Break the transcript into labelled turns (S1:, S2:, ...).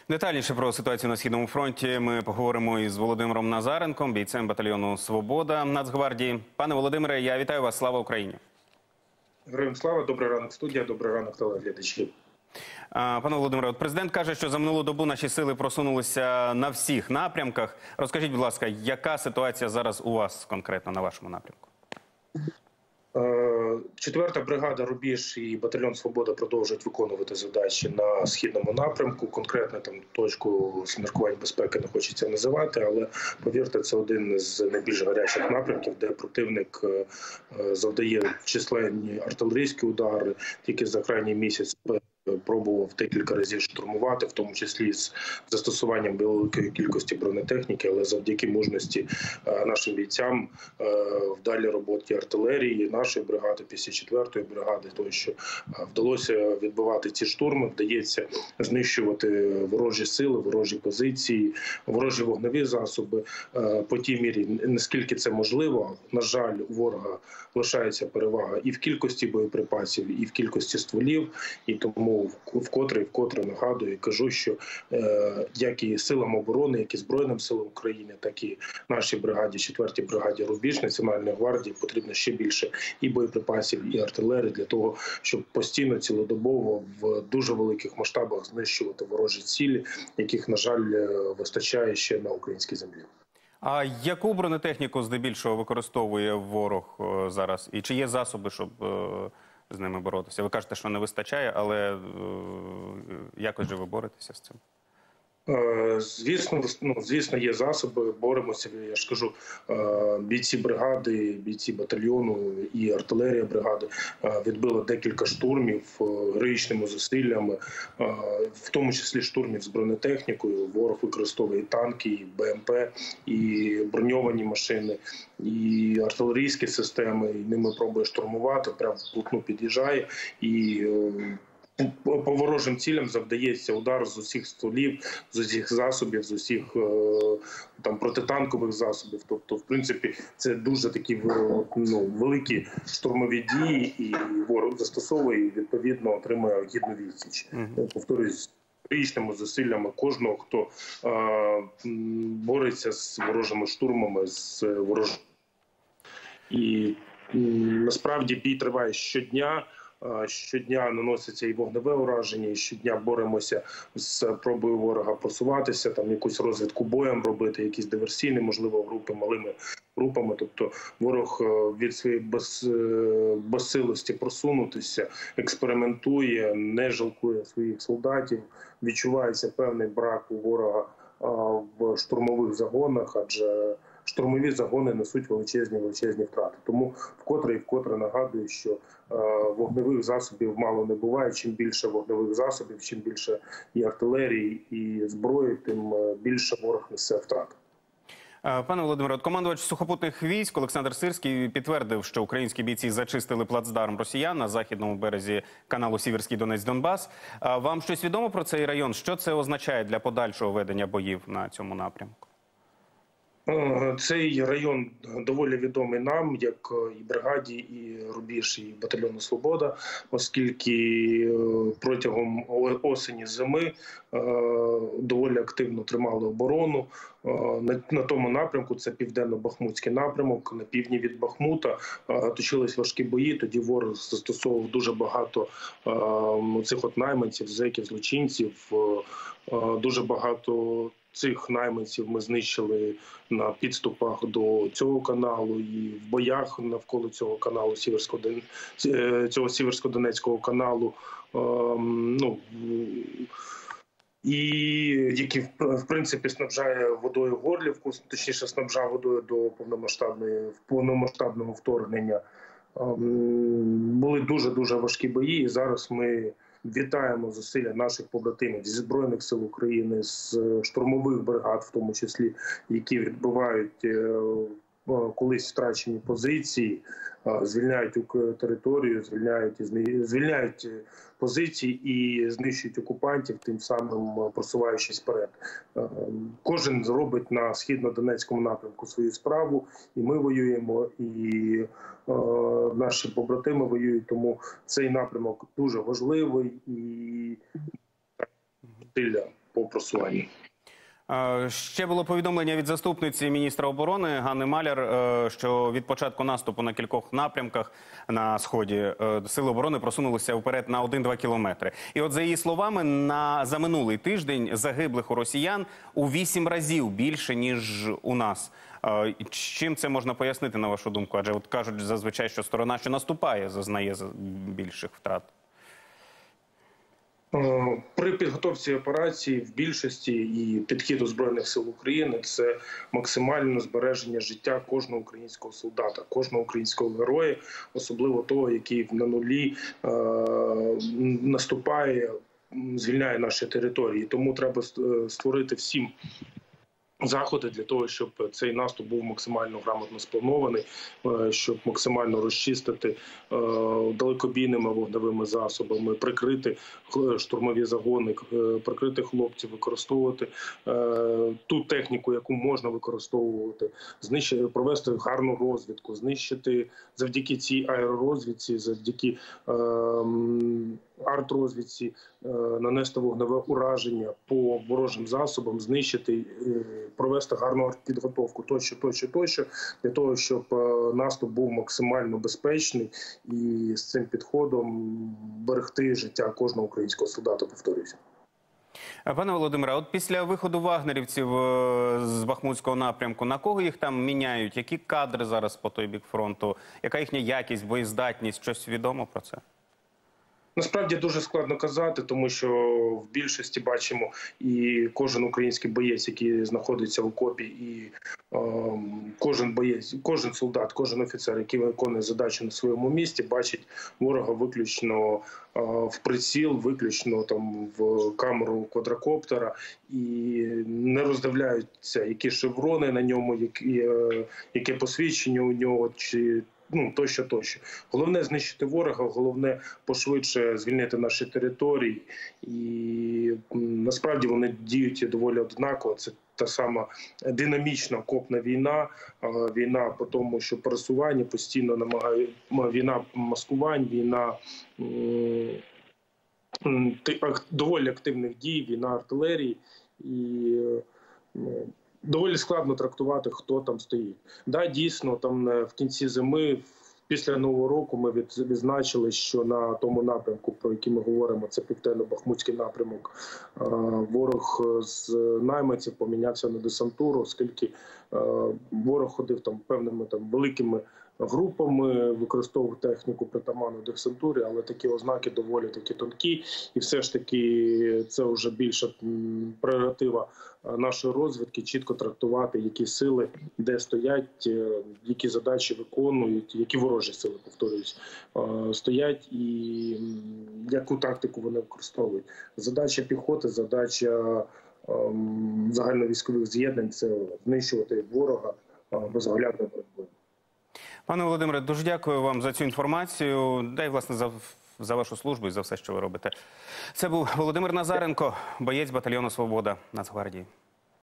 S1: Детальніше про ситуацію на Східному фронті ми поговоримо із Володимиром Назаренком, бійцем батальйону «Свобода» Нацгвардії. Пане Володимире, я вітаю вас. Слава Україні!
S2: Героям слава, добрий ранок студія, добрий ранок телеглядачі.
S1: Пане Володимире, президент каже, що за минулу добу наші сили просунулися на всіх напрямках. Розкажіть, будь ласка, яка ситуація зараз у вас конкретно на вашому напрямку?
S2: 4-та бригада «Рубіж» і батальйон «Свобода» продовжують виконувати задачі на східному напрямку. Конкретно там точку з міркувань безпеки не хочеться називати, але повірте, це один з найбільш гарячих напрямків, де противник завдає численні артилерійські удари. Тільки за крайній місяць пробував декілька разів штурмувати, в тому числі з застосуванням великої кількості бронетехніки, але завдяки мужності нашим бійцям, вдалій роботі артилерії, нашої бригади, 54-ї бригади, тому що вдалося відбивати ці штурми, вдається знищувати ворожі сили, ворожі позиції, ворожі вогневі засоби по тій мірі, наскільки це можливо. На жаль, у ворога лишається перевага і в кількості боєприпасів, і в кількості стволів, і тому вкотре нагадую і кажу, що як і силам оборони, як і Збройним силам України, так і нашій бригаді, 4-й бригаді «Рубіж» Національної гвардії потрібно ще більше і боєприпасів, і артилерії для того, щоб постійно, цілодобово, в дуже великих масштабах знищувати ворожі цілі, яких, на жаль, вистачає ще на українській землі.
S1: А яку бронетехніку здебільшого використовує ворог зараз? І чи є засоби, щоб з ними боротися? Ви кажете, що не вистачає, але якось же ви боретеся з цим?
S2: Звісно, є засоби, боремося, я ж кажу, бійці бригади, бійці батальйону і артилерія бригади відбили декілька штурмів героїчними зусиллями, в тому числі штурмів з бронетехнікою. Ворог використовує і танки, і БМП, і броньовані машини, і артилерійські системи, і ними пробує штурмувати, прямо вплотну під'їжджає і по ворожим цілям завдається удар з усіх стволів, з усіх засобів, з усіх там протитанкових засобів. Тобто, в принципі, це дуже такі великі штурмові дії, і ворог застосовує і відповідно отримує гідну відсіч. Повторюсь, героїчними зусиллями кожного, хто бореться з ворожими штурмами, з ворожими. І насправді бій триває щодня. Щодня наноситься і вогневе ураження, і щодня боремося з пробою ворога просуватися, там якусь розвідку боєм робити, якісь диверсійні, можливо, групи, малими групами. Тобто ворог від своєї безсилості просунутися, експериментує, не жалкує своїх солдатів, відчувається певний брак у ворога в штурмових загонах, адже штурмові загони несуть величезні втрати. Тому вкотре нагадую, що вогневих засобів мало не буває. Чим більше вогневих засобів, чим більше і артилерії, і зброї, тим більше ворог несе втрати.
S1: Пане Володимире, командувач сухопутних військ Олександр Сирський підтвердив, що українські бійці зачистили плацдарм росіян на західному березі каналу Сіверський Донець-Донбас. Вам щось відомо про цей район? Що це означає для подальшого ведення боїв на цьому напрямку?
S2: Цей район доволі відомий нам, як і бригаді, і «Рубіж», і батальйону «Свобода», оскільки протягом осені-зими доволі активно тримали оборону. На тому напрямку, це південно-бахмутський напрямок, на півдні від Бахмута точились важкі бої, тоді ворог застосовував дуже багато цих от найманців, зеків, злочинців, дуже багато цих найманців ми знищили на підступах до цього каналу і в боях навколо цього каналу, цього Сіверсько-Донецького каналу, і який, в принципі, снабжає водою Горлівку, точніше, снабжав водою до повномасштабного вторгнення. Були дуже важкі бої, і зараз ми вітаємо зусилля наших побратимів зі Збройних сил України, з штурмових бригад, в тому числі, які відбивають колись втрачені позиції, звільняють територію, звільняють позиції і знищують окупантів, тим самим просуваючись вперед. Кожен робить на східно-донецькому напрямку свою справу, і ми воюємо, і наші побратими воюють, тому цей напрямок дуже важливий, і по просуванню.
S1: Ще було повідомлення від заступниці міністра оборони Ганни Маляр, що від початку наступу на кількох напрямках на Сході сили оборони просунулися вперед на 1-2 кілометри. І от за її словами, за минулий тиждень загиблих у росіян у 8 разів більше, ніж у нас. Чим це можна пояснити, на вашу думку? Адже от кажуть зазвичай, що сторона, що наступає, зазнає більших втрат.
S2: При підготовці операції в більшості і підхід Збройних сил України – це максимальне збереження життя кожного українського солдата, кожного українського героя, особливо того, який на нулі наступає, звільняє наші території. Тому треба створити всім заходи для того, щоб цей наступ був максимально грамотно спланований, щоб максимально розчистити далекобійними вогневими засобами, прикрити штурмові загони, прикрити хлопців, використовувати ту техніку, яку можна використовувати, знищити, провести гарну розвідку, знищити завдяки цій аеророзвідці, завдяки арт-розвідці, нанести вогневе ураження по ворожим засобам, знищити, провести гарну підготовку тощо, для того, щоб наступ був максимально безпечний і з цим підходом берегти життя кожного українського солдата, повторюся.
S1: Пане Володимире, от після виходу вагнерівців з Бахмутського напрямку, на кого їх там міняють? Які кадри зараз по той бік фронту? Яка їхня якість, боєздатність? Щось відомо про це?
S2: Насправді дуже складно казати, тому що в більшості бачимо і кожен український боєць, який знаходиться в окопі, і кожен боєць, кожен солдат, кожен офіцер, який виконує задачу на своєму місці, бачить ворога виключно в приціл, виключно там в камеру квадрокоптера і не роздивляються, які шеврони на ньому, яке посвідчення у нього, чи тощо. Головне знищити ворога, головне пошвидше звільнити наші території. І насправді вони діють доволі однаково. Це та сама динамічна окопна війна, війна по тому, що пересування постійно намагає, війна маскувань, війна доволі активних дій, війна артилерії. І доволі складно трактувати, хто там стоїть. Да, дійсно, там в кінці зими, після Нового року, ми відзначили, що на тому напрямку, про який ми говоримо, це Південно-Бахмутський напрямок, ворог з найманців помінявся на десантуру, оскільки ворог ходив там певними великими групами, використовував техніку притаманну десантурі, але такі ознаки доволі таки тонкі, і все ж таки це вже більше прерогатива нашої розвідки, чітко трактувати, які сили, де стоять, які задачі виконують, які ворожі сили, повторююсь, стоять і яку тактику вони використовують. Задача піхоти, задача загальновійськових з'єднань – це знищувати ворога безоглядною боротьбою.
S1: Пане Володимире, дуже дякую вам за цю інформацію, да й, власне, за вашу службу і за все, що ви робите. Це був Володимир Назаренко, боєць батальйону «Свобода» Нацгвардії.